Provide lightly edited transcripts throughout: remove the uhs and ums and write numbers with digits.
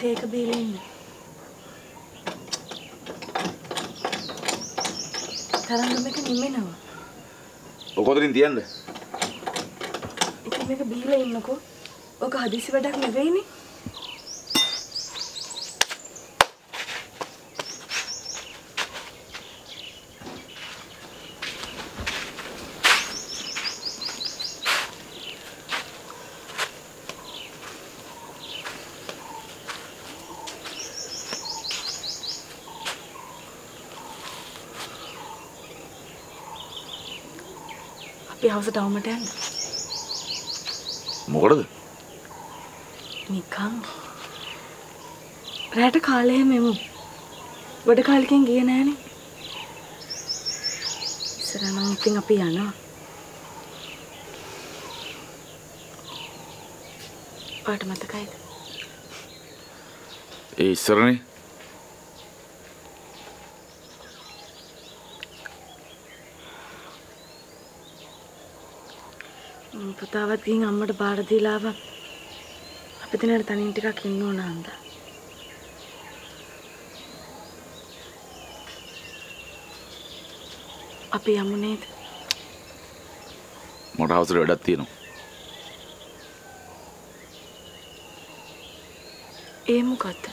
තේක බීලා ඉන්න. තරංග මේක නිමෙනවා. ඔක කොතනින් තියන්නේ? ඉතින් මේක බීලා ඉන්නකෝ. ඔක හදිසි වැඩක් නෙවෙයිනේ. අපි හවසට අවමට යන්න. මොකටද? නිකන්. රැට කාලේ මෙමු. ගොඩ කාලෙකින් ගියේ නෑනේ. ඉස්සර නම් ඉතින් අපි යනවා. පාට මතකයිද? ඒ ඉස්සරනේ. පුතාවත් ගිහින් අම්මට බාර දීලා ආවා. අපි තැනට තනින් ටිකක් ඉන්න ඕන හන්දා. අපි යමු නේද? මට හවසට වැඩක් තියෙනවා. ඒ මොකද්ද?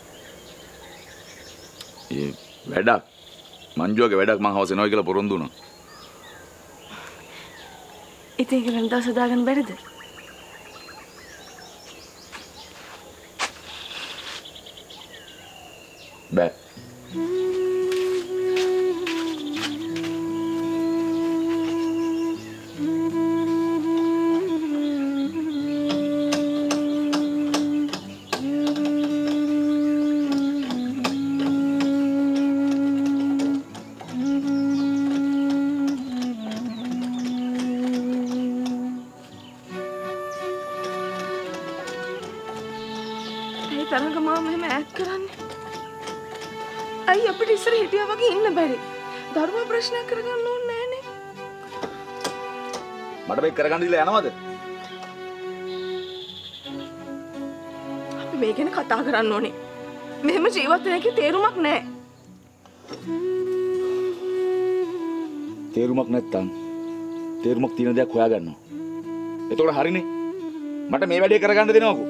ඒ වැඩක්. මංජුවගේ වැඩක් මං හවස එනවා කියලා පොරොන්දු වුණා. ඉතින් ඒක වෙනදා සදාගන්න බැරිද? බෑ. තරංග මාම මෙහෙම ඈත් කරන්නේ. අයි අපිට ඉස්සර හිටියා වගේ ඉන්න බැරි. ධර්ම ප්‍රශ්නයක් කරගන්න ඕනේ නෑනේ. මට මේක කරගන්න දීලා යනවද? අපි මේ ගැන කතා කරන්න ඕනේ. මෙහෙම ජීවත් වෙන එකේ තේරුමක් නෑ. තේරුමක් නැත්තම් තේරුමක් තියෙන දෙයක් හොයාගන්නවා. එතකොට හරිනේ. මට මේ වැඩේ කරගන්න දෙනවකෝ.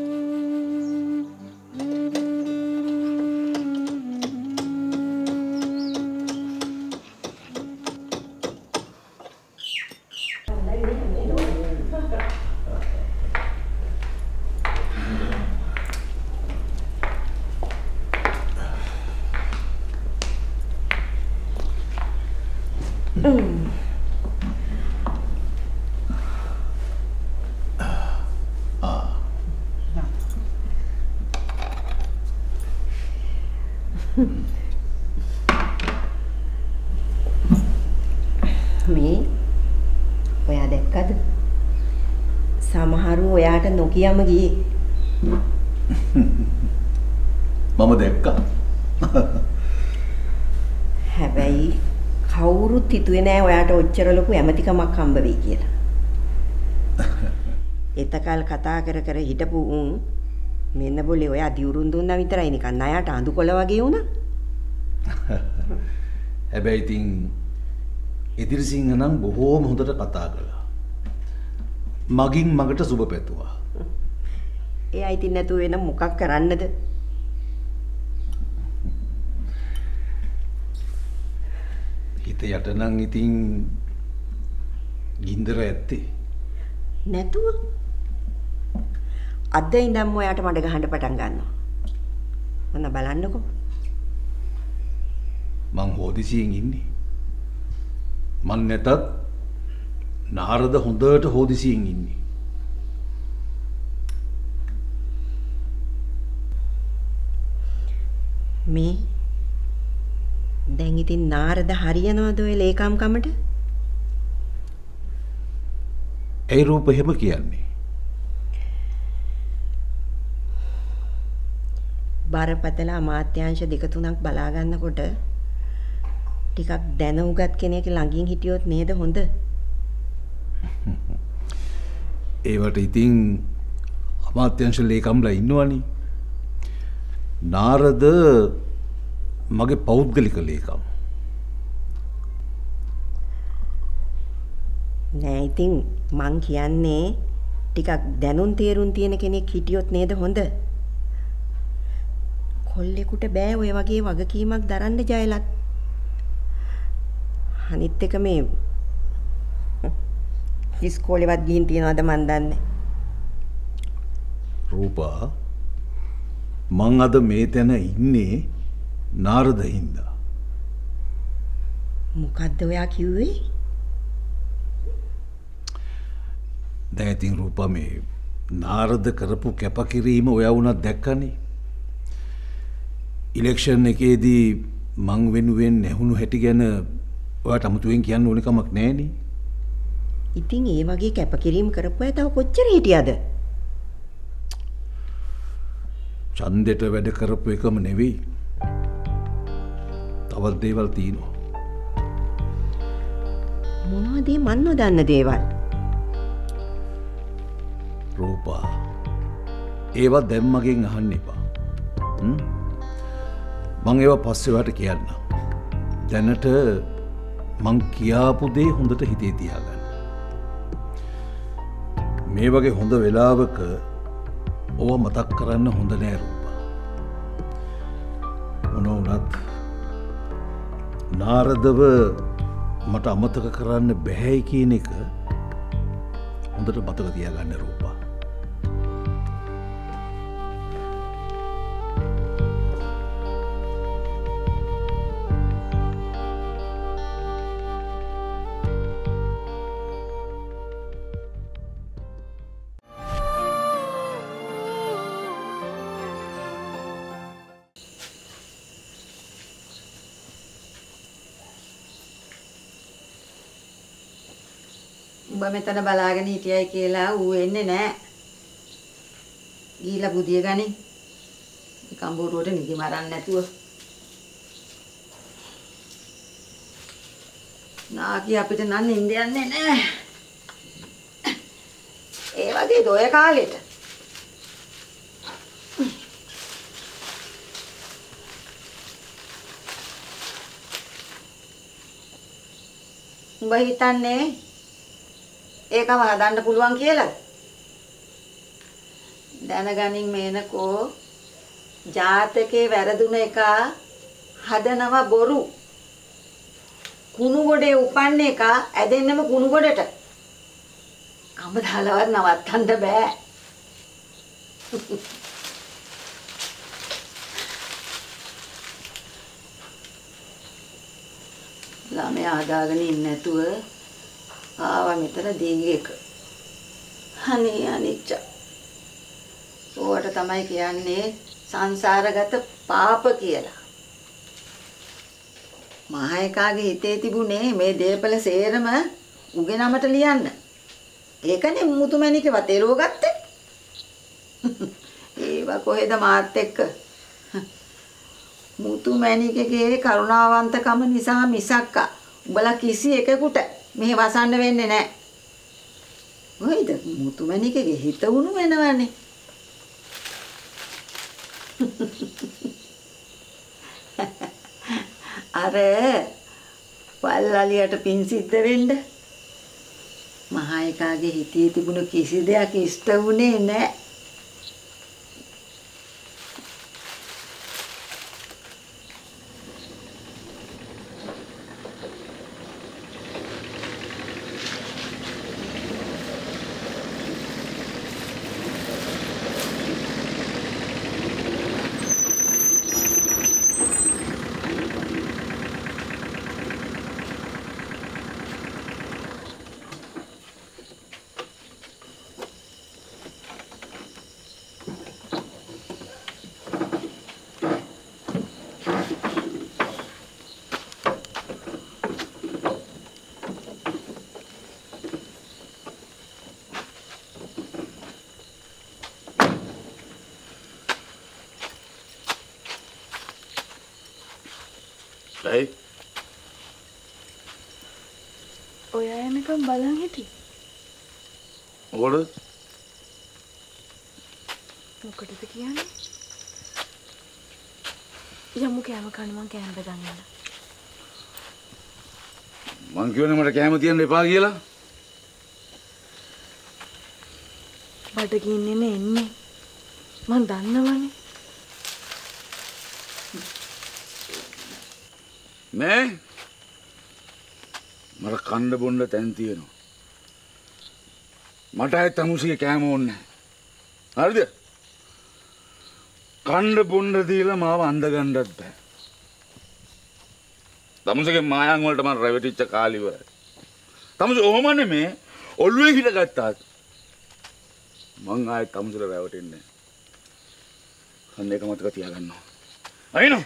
මේ ඔයා දැක්කද? සමහරු ඔයාට නොකියම ගියේ. මම දැක්කා. හැබැයි කවුරුත් හිතුවේ නෑ ඔයාට ඔච්චර ලොකු ඇමතිකමක් හම්බ වෙයි කියලා. එතකල් කතා කර කර හිටපු උන් මෙන්න બોලේ ඔයා දියුරුම් දුන්නා විතරයි නිකන් ණයට අඳුකොළ වගේ වුණා. හැබැයි ඉතින් ඉදිරිසිංහ නම් බොහෝම හොඳට කතා කළා. මගින් මගට සුබ පැතුවා. එයා ඉතින් නැතුව වෙන මොකක් කරන්නද? හිත යට නම් ඉතින් ගින්දර ඇත්තේ. නැතුව අද ඉඳන්ම ඔයාට මඩ ගහන්න පටන් ගන්නවා. මොන බලන්නකෝ. මං හොදිසියෙන් ඉන්නේ. මං නැතත් නාරද හොඳට හොදිසියෙන් ඉන්නේ. මේ දැන් ඉතින් නාරද හරියනවද ඔය ලේකම් කමට? ඒ රූප එහෙම කියන්නේ. බරපතල අමාත්‍යාංශ දෙක තුනක් බලා ගන්නකොට ටිකක් දැන උගත් කෙනෙක් ළඟින් හිටියොත් නේද හොඳ? ඒවට ඉතින් අමාත්‍යාංශ ලේකම්ලා ඉන්නවනේ. නාරද මගේ පෞද්ගලික ලේකම්. නෑ ඉතින් මං කියන්නේ ටිකක් දැනුම් තේරුම් තියෙන කෙනෙක් හිටියොත් නේද හොඳ? කොල්ලෙකුට බෑ ඔය වගේ වගකීමක් දරන්න ජයලත්. අනිත් එක මේ ඉස්කෝලේවත් ගිහින් තියනවද මන් දන්නේ. රූපා මං අද මේ තැන ඉන්නේ නාරද හින්දා. මොකද්ද ඔයා කිව්වේ? දැන් ඉතින් රූපා මේ නාරද කරපු කැපකිරීම ඔයා වුණත් දැක්කනේ. ඉලෙක්ෂන් එකේදී මං වෙනුවෙන් නැහුණු හැටි ගැන ඔයාට අමුතුවෙන් කියන්න ඕන කමක් නැහැනේ. ඉතින් ඒ වගේ කැපකිරීම කරපු අය තව කොච්චර හිටියද? ඡන්දෙට වැඩ කරපු එකම නෙවෙයි. තවත් දේවල් තියෙනවා. මොනවද මන් නොදන්න දේවල්? රූපා ඒවා දැන් මගෙන් අහන්න එපා. මං ඒවා පස්සේ ඔයාලට කියන්නම්. දැනට මං කියාපු දේ හොඳට හිතේ තියාගන්න. මේ වගේ හොඳ වෙලාවක ඕවා මතක් කරන්න හොඳ නෑ රූපා. මොන වුණත් නාරදව මට අමතක කරන්න බැහැයි කියන එක හොඳට මතක තියාගන්න රූපා. උඹ මෙතන බලාගෙන හිටියයි කියලා ඌ එන්නේ නැහැ. ගිහිලා බුදිය ගනි. කම්බෝරුවට නිදි මරන්න නැතුව. නාකි අපිට නම් නිින්ද යන්නේ නැහැ. ඒ වගේ දොය කාලෙට. උඹ හිතන්නේ ඒකම හදන්න පුළුවන් කියලා. දැනගනින් මේනකෝ ජාතකේ වැරදුන එක හදනව බොරු. කුණු ගොඩේ උපන්න එක ඇදෙන්නම කුණු ගොඩට. කම දාලවත් නවත්තන්න බෑ. ළමයා හදාගෙන ඉන්නේ නැතුව ආවා මෙතන දීගෙක. අනේ අනිච්ච. ඕවට තමයි කියන්නේ සංසාරගත පාප කියලා. මහේකාගේ හිතේ තිබුණේ මේ දේපල සේරම උගේ නමට ලියන්න. ඒකනේ මුතුමැණිකේ වතේරෝ ගත්තේ. ඒවා කොහෙද මාත් එක්ක. මුතුමැණිකේ කරුණාවන්තකම නිසා මිසක්ක උඹලා කිසි එකෙකුට මෙහෙ වසන්න වෙන්නේ නැහැ. මොයිද මුතුමැණිකේ හිත උණු වෙනවනේ. අර වල්ලාලියට පින් සිද්ධ වෙන්න මහා එකාගේ හිතේ තිබුණු කිසි දෙයක් ඉෂ්ට වුණේ නැහැ. ඇයි? ඔයා එනකම් බලන් හිටියේ. මොකද? මොකටද කියන්නේ? යමු කෑම කන්න මං කෑම බෙදන් යන්න. මං කියවනේ මට කැම තියන්න එපා කියලා. බඩගින්නේ නේ එන්නේ. මං දන්නවනේ. නෑ. මට කන්න බොන්න තැන් තියෙනවා. මට අය තමුසිගේ කෑම ඕනේ නැහැ. හරිද? කන්න බොන්න දීලා මාව අඳ ගන්නත් බෑ. තමුසගේ මායන් වලට මම රැවටිච්ච කාලේ ඉවරයි. තමුස ඔහොම නෙමේ ඔළුවේ හිට ගත්තාත් මං ආයෙත් තමුසට රැවටෙන්නේ නැහැ. අන්න ඒක මතක තියාගන්නවා. අයිනෝ.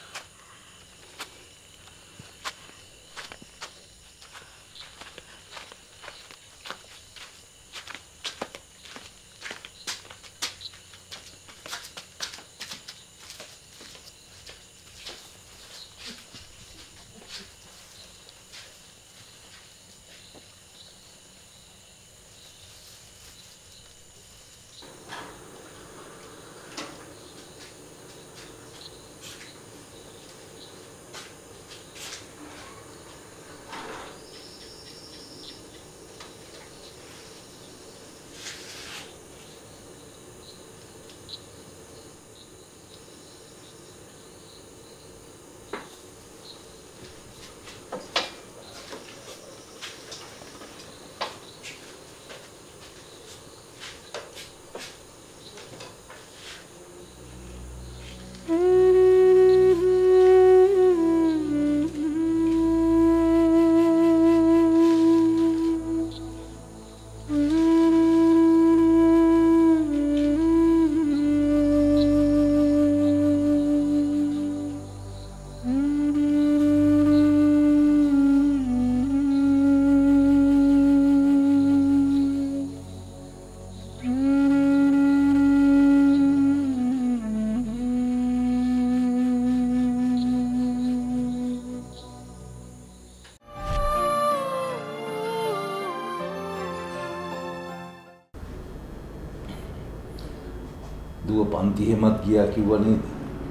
දුව පන්ති එහෙමත් ගියා කිව්වා නේද?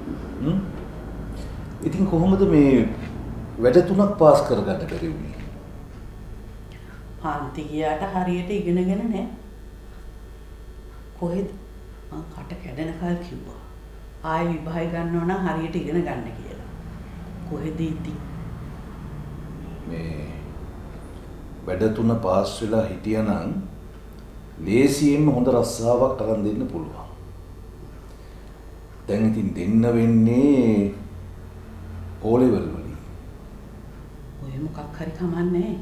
ඉතින් කොහොමද මේ වැඩ තුනක් පාස් කරගන්න බැරි වුනේ? පන්ති ගියාට හරියට ඉගෙනගෙන නැහැ. කොහෙද? මං කට කැඩෙන කල් කිව්වා. ආයෙ විභාගය ගන්නව නම් හරියට ඉගෙන ගන්න කියලා. කොහෙද ඉතින්? මේ වැඩ තුන පාස් වෙලා හිටියානම් ලේසියෙන්ම හොඳ රස්සාවක් අරන් දෙන්න පුළුවන්. දැන් ඉතින් දෙන්න වෙන්නේ O level වලින්. ඔය මොකක් හරි කමන්නේ.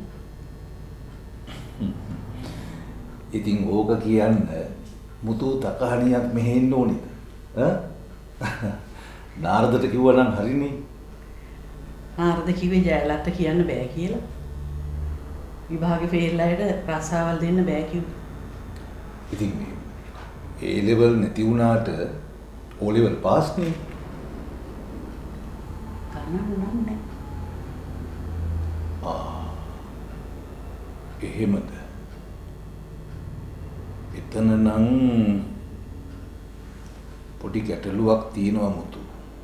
ඉතින් ඕක කියන්න මුතු තකහණියක් මෙහෙන්න ඕනිද? නාරදට කිව්වා නම් හරිනේ. නාරද කිව්වේ ජයලත්ට කියන්න බෑ කියලා. විභාගේ ෆේල් අයට රස්සාවල් දෙන්න බෑ කිව්වා. ඉතින් මේ A level නැති වුණාට O level පාස් නේ. ගණන් නෑ. එහෙමද? එතන නම් පොඩි ගැටලුවක් තියෙනවා මුතු.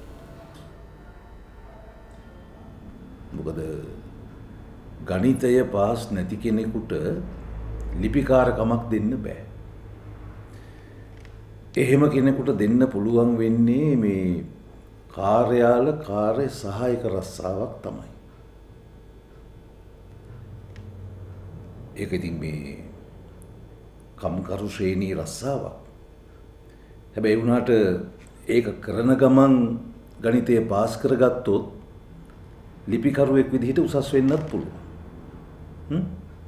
මොකද ගණිතය පාස් නැති කෙනෙකුට ලිපිකාරකමක් දෙන්න බෑ. එහෙම කෙනෙකුට දෙන්න පුළුවන් වෙන්නේ මේ කාර්යාල කාර්ය සහායක රස්සාවක් තමයි. ඒක ඉතින් මේ කම්කරු ශ්‍රේණී රස්සාවක්. හැබැයි වුණාට ඒක කරන ගමන් ගණිතය පාස් කරගත්තොත් ලිපිකරුවෙක් විදිහට උසස් වෙන්නත් පුළුවන්.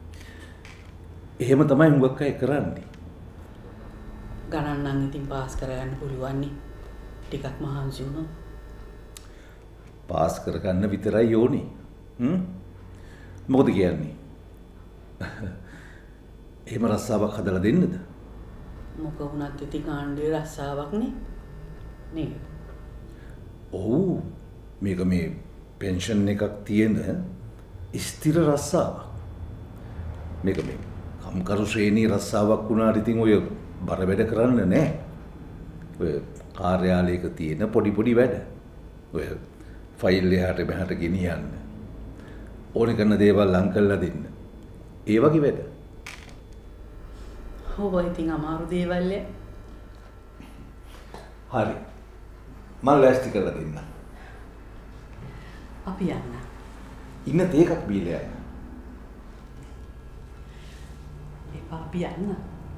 එහෙම තමයි හුඟක් අය කරන්නේ. ගණන් නම් ඉතින් පාස් කරගන්න පුළුවන් නේ. ටිකක් මහන්සි වුණොත්. පාස් කරගන්න විතරයි ඕනේ. මොකද කියන්නේ? එහෙම රස්සාවක් හදලා දෙන්නද? මොක වුණත් ඉතින් කාණ්ඩේ රස්සාවක් නේ. නේද? ඔව්. මේක මේ පෙන්ෂන් එකක් තියෙන ස්ථිර රස්සාවක්. මේක මේ කම්කරු ශ්‍රේණී රස්සාවක් වුණාට ඉතින් ඔය බර වැඩ කරන්න නෑ. ඔය කාර්යාලයක තියෙන පොඩි පොඩි වැඩ. ඔය ෆයිල් එහාට මෙහාට ගෙනියන්න. ඕනේ කරන දේවල් ලං කරලා දෙන්න. ඒ වගේ වැඩ. ඔව් ඉතින් අමාරු දේවල් ය. හරි. මම ලෑස්ති කරලා දෙන්නම්. අපි යන්න. ඉන්න තේ එකක් බීලා යන්න. එපා අපි යන්න.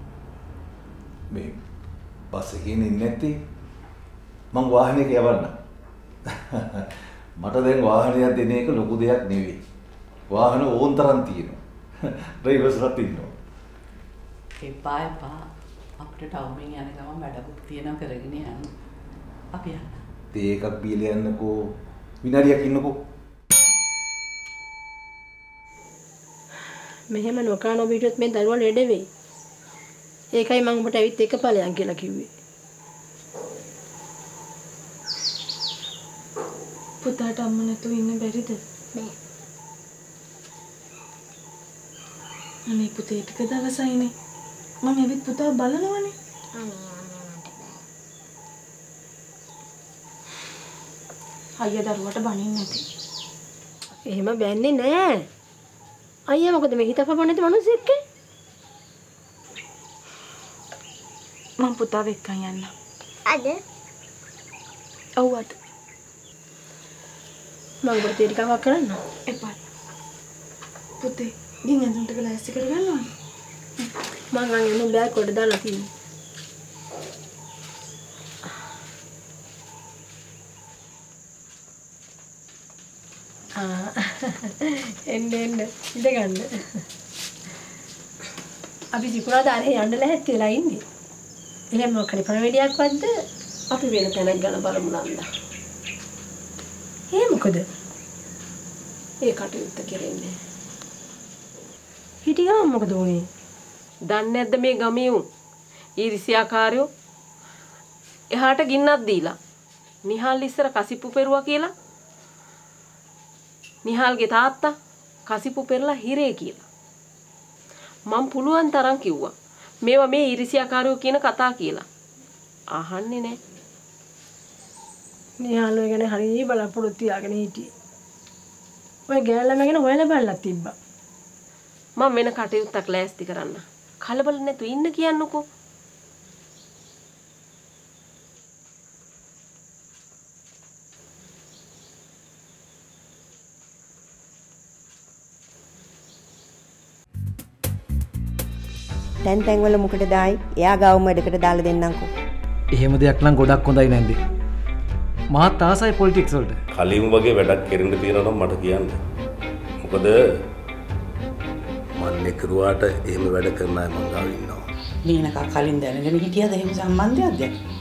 මේ බස් එකේ ඉන්නේ නැත්තේ මං වාහනයක යවන්න. මට දැන් වාහනයක් දෙන එක ලොකු දෙයක් නෙවෙයි. වාහන ඕන් තරම් තියෙනවා. ඩ්‍රයිවර්ස්ලාත් ඉන්නවා. එපා අපිට ටවුමින් යන ගමන් වැඩකුත් තියෙනවා කරගෙන යන්න. අපි යන්න. තේ එකක් බීලා යන්නකෝ විනාඩියක් ඉන්නකෝ. මෙහෙම නොකා නොබීටොත් මේ දරුවා ලෙඩ වෙයි. ඒකයි මම ඔබට ඇවිත් එක ඵලයන් කියලා කිව්වේ. පුතාට අම්ම නැතුව ඉන්න බැරිද? නෑ. අනේ පුතේ ටික දවසයිනේ. මම ඇවිත් පුතාව බලනවනේ. අයියා දරුවට බනින්න නැති. එහෙම බැන්නේ නෑ. අයියා මොකද මේ හිතපප නැති මිනිස්සෙක්? මම පුතාව එක්කන් යන්න. අද? ඔව් අද. මම ඔබට තේ ටිකක් කරන්න. එපා. පුතේ ගින් ඇඳුම් ටික ලෑස්ති කරගන්නවා. මම අංගෙන් බෑග් කොට දාලා තියෙනවා. එන්න ඉඳ ගන්න. අපි සිකුරාදා යන්න ලැහැත් වෙලා ඉන්නේ. එහෙනම් මොකද පණවිඩයක් වද්ද අපි වෙන තැනක් ගන්න බලමු නන්දා. මොකද? ඒ කටයුත්ත කෙරෙන්නේ. හිටියා මොකද උනේ? දන්නේ නැද්ද මේ ගමේ උන් ඊර්ෂ්‍යාකාරයෝ එහාට ගින්නක් දීලා නිහාල් ඉස්සර කසිප්පු පෙරුවා කියලා. නිහාල්ගේ තාත්තා කසිප්පු පෙරලා හිරේ කියලා. මම පුළුවන් තරම් කිව්වා මේවා මේ ඊර්ෂ්‍යාකාරයෝ කියන කතා කියලා. අහන්නේ නැහැ. නිහාල් ගැන හරිය බලාපොරොත්තු තියාගෙන හිටියේ. ඔය ගෑල්ලා මගෙන හොයලා බලලා තිබ්බා. මම වෙන කටයුත්තක් ලෑස්ති කරන්න. කලබල නැතු ඉන්න කියන්නකෝ. තැන් වල මොකටද ආයි? එයා ගාවම වැඩකට දාලා දෙන්නම්කෝ. එහෙම දෙයක් නම් ගොඩක් හොඳයි නැන්දේ. මාත් ආසයි පොලිටික්ස් වලට. කලින් වගේ වැඩක් කෙරෙන්න තියෙනවා නම් මට කියන්න. මොකද මන්නේ කරුවාට එහෙම වැඩ කරන අය මං ගාව ඉන්නවා. නීනකා කලින් දැනගෙන හිටියද එහෙම සම්බන්ධයක්ද?